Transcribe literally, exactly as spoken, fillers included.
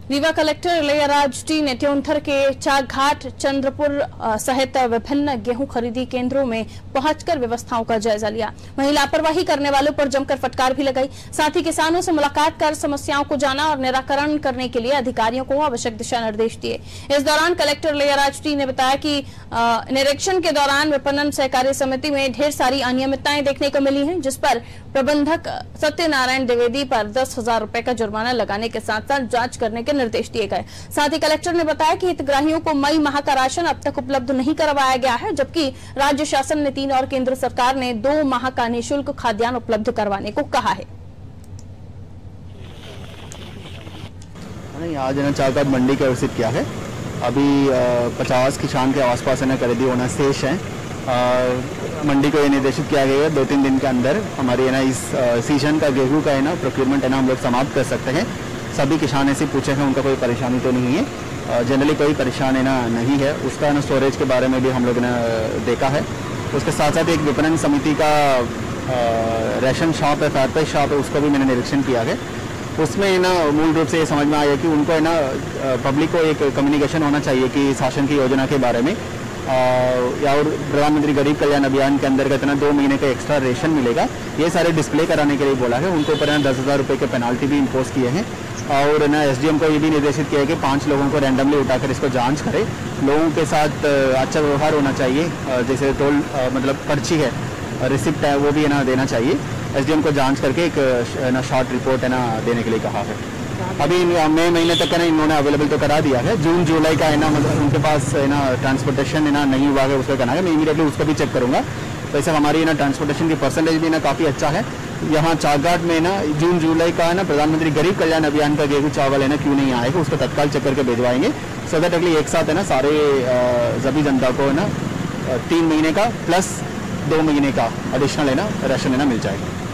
Rewa collector इलैयाराज T ने त्योंथर के चाघाट चंद्रपुर सहित विभिन्न गेहूं खरीदी केंद्रों में पहुंचकर व्यवस्थाओं का जायजा लिया। वहीं लापरवाही करने वालों पर जमकर फटकार भी लगाई। साथ ही किसानों से मुलाकात कर समस्याओं को जाना और निराकरण करने के लिए अधिकारियों को आवश्यक दिशा निर्देश दिए। इस दौरान कलेक्टर इलैयाराज टी ने बताया कि निरीक्षण के दौरान विपणन सहकारी समिति में ढेर सारी अनियमितताएं देखने को मिली हैं, जिस पर प्रबंधक सत्यनारायण द्विवेदी पर दस हजार रुपए का जुर्माना लगाने के साथ साथ जांच करने के निर्देश दिए गए। साथ ही कलेक्टर ने बताया कि हितग्राहियों को मई माह का राशन अब तक उपलब्ध नहीं करवाया गया है, जबकि राज्य शासन ने तीन और केंद्र सरकार ने दो माह का निःशुल्क खाद्यान्न उपलब्ध करवाने को कहा है। आज है चाघाट मंडी का विजिट किया है। अभी पचास किसान के आसपास है ना खरीदी होना शेष है। मंडी को ये निर्देशित किया गया है दो तीन दिन के अंदर हमारे है ना इस सीजन का गेहूं का है ना प्रोक्योरमेंट है ना हम लोग समाप्त कर सकते हैं। सभी किसान ऐसे पूछे हैं, उनका कोई परेशानी तो नहीं है। जनरली कोई परेशानी ना नहीं है। उसका ना स्टोरेज के बारे में भी हम लोग ने देखा है। उसके साथ साथ एक विपणन समिति का राशन शॉप है, फायर प्राइस शॉप है, उसका भी मैंने निरीक्षण किया है। उसमें ना मूल रूप से ये समझ में आया कि उनको है ना पब्लिक को एक कम्युनिकेशन होना चाहिए कि शासन की योजना के बारे में या और प्रधानमंत्री गरीब कल्याण अभियान के अंतर्गत ना दो महीने का एक्स्ट्रा रेशन मिलेगा। ये सारे डिस्प्ले कराने के लिए बोला है। उनके ऊपर ना दस हज़ार रुपये के पेनाल्टी भी इम्पोज किए हैं और ना एसडीएम को ये भी निर्देशित किया है कि पाँच लोगों को रैंडमली उठाकर इसको जांच करे। लोगों के साथ अच्छा व्यवहार होना चाहिए, जैसे टोल मतलब पर्ची है, रिसिप्ट है, वो भी है ना देना चाहिए। एसडीएम को जांच करके एक ना शॉर्ट रिपोर्ट है ना देने के लिए कहा है। अभी मई महीने तक है ना इन्होंने अवेलेबल तो करा दिया है। जून जुलाई का है ना मतलब उनके पास है ना ट्रांसपोर्टेशन है ना नहीं हुआ है, उसका कहना है। मैं इमीडिएटली उसको भी चेक करूंगा। वैसे हमारी ना ट्रांसपोर्टेशन की परसेंटेज भी ना काफ़ी अच्छा है। यहाँ चाघाट में ना जून जुलाई का है ना प्रधानमंत्री गरीब कल्याण अभियान का गेहूं चावल है ना क्यों नहीं आएगा, उसको तत्काल चेक करके भिजवाएंगे। सो दैट अगली एक साथ है ना सारे सभी जनता को है ना तीन महीने का प्लस दो महीने का एडिशनल है ना राशन है ना मिल जाएगा।